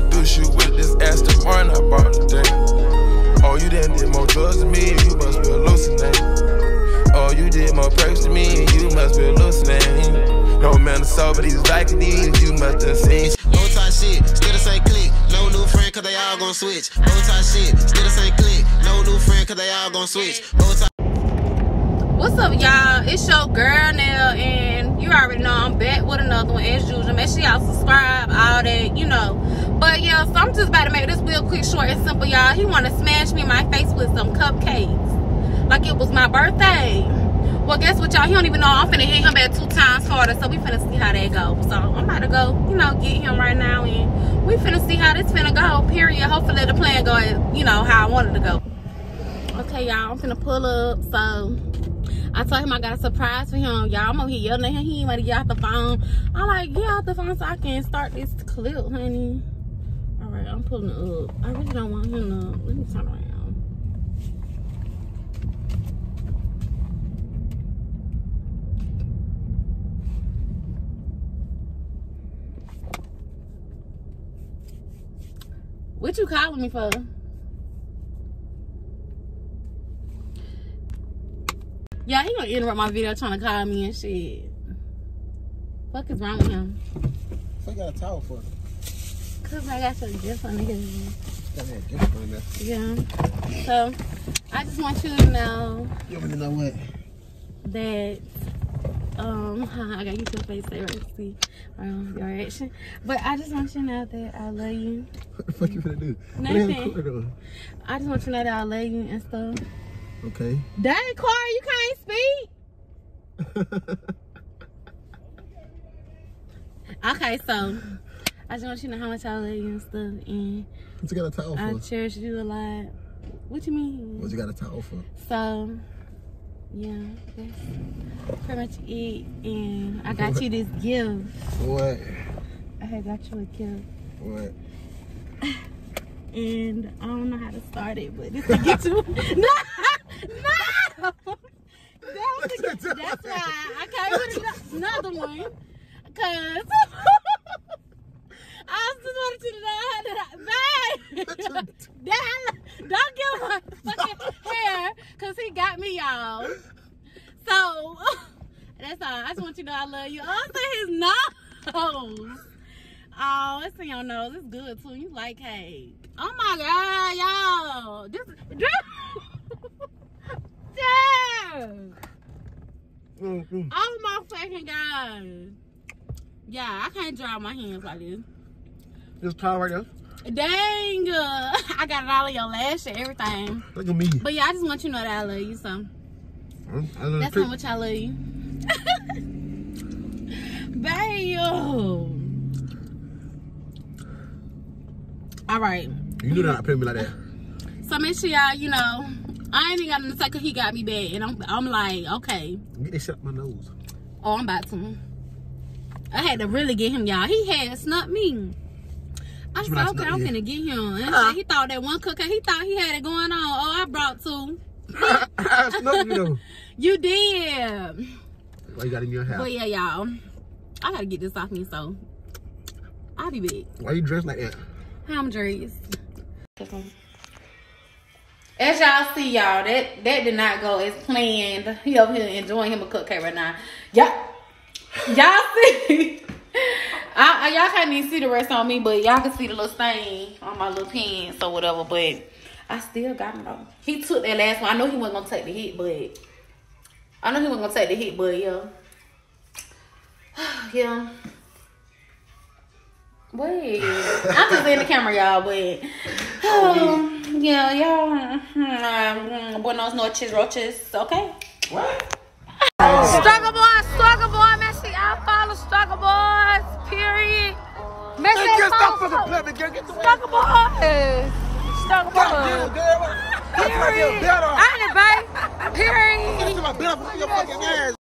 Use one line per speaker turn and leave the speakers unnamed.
introduce you with this Aston Martin I bought today. Oh, you done did more drugs than me, you must be hallucinating. Oh, you did more perks than me, you must be hallucinating. No man, sober these like these, you must have seen.
Old type shit, still the same clique. No new friend, cause they all gon' switch. Old type shit, still the same clique. No new friend, cause they all gon' switch.
What's up, y'all? It's your girl Nell, and you already know I'm back with another one as usual. Make sure y'all subscribe, all that, you know. But yeah, so I'm just about to make this real quick, short and simple, y'all. He want to smash me in my face with some cupcakes like it was my birthday. Well, guess what, y'all? He don't even know I'm finna hit him back 2 times harder, so we finna see how that go. So I'm about to go, you know, get him right now, and we finna see how this finna go, period. Hopefully the plan go, you know, how I wanted to go. Okay, y'all, I'm finna pull up. So I told him I got a surprise for him, y'all. I'm over here yelling at him. He ain't ready to get out the phone. I'm like, get out the phone so I can start this clip, honey. All right, I'm pulling it up. I really don't want him to. Let me turn around. What you calling me for? Yeah, he gonna interrupt my video trying to call me and shit. What is wrong with him?
What you got a towel for?
Cause I got some gift on here.
Got a gift on there.
Yeah. So I just want you to know.
You want me to know what?
That I got you to face there to see your reaction. But I just want you to know that I love you.
What the fuck you finna do?
Nothing. I just want you to know that I love you and stuff.
Okay.
Dang, Corey, you can't speak? Okay, so I just want you to know how much I love you and stuff, and
what you got a towel for?
I cherish you a lot. What you mean?
What you got a towel for?
So, yeah, that's pretty much it. And I got you this gift.
What?
I had got you a gift.
What?
And I don't know how to start it, but this to get you. No! That's why I came with another one. Cause I just wanted you to know that don't give my fucking hair, cause he got me, y'all. So that's all. I just want you to know I love you. Also his nose. Oh, it's in your nose. It's good too. You like cake. Oh my god, y'all. This damn. Oh my fucking god. Yeah, I can't dry my hands like this.
This towel right there?
Dang. I got it all in your lash and everything.
Look at me.
But yeah, I just want you to know that I love you, so. That's how much I love you. Bam. Alright.
You knew not to play me like that.
So make sure y'all, you know, I ain't even got nothing to say because he got me bad. And I'm like, okay.
Get this shit up my nose.
Oh, I'm about to. I had to really get him, y'all. He had snuck me. I said, okay, I'm finna get him. And he thought that one cookie, he thought he had it going on. Oh, I brought 2.
I snuck you though.
You did.
Why you got it in your house?
But yeah, y'all. I gotta get this off me, so I'll be back.
Why you dressed like that?
How I'm dressed. As y'all see, y'all, that did not go as planned. He over here enjoying him a cupcake right now. Y'all see? Y'all can't even see the rest on me, but y'all can see the little stain on my little pants or whatever. But I still got him though. He took that last one. I know he wasn't gonna take the hit, but yeah. Yeah. Wait, I'm just in the camera, y'all, but yeah, y'all. Buenos noches, roaches. Okay.
What?
Struggle boy, man. See, I follow Struggle Boys, period. Man, Struggle Boys. Struggle Boys. Period. I ain't it, babe. Period.